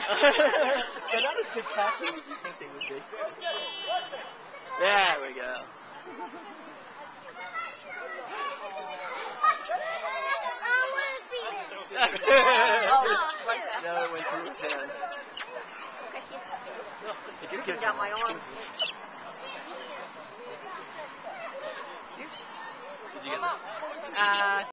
They're not as good catchers as you think they would be. There we go. No, it went through his hands. Okay. Sticking down my arm. Did you get that?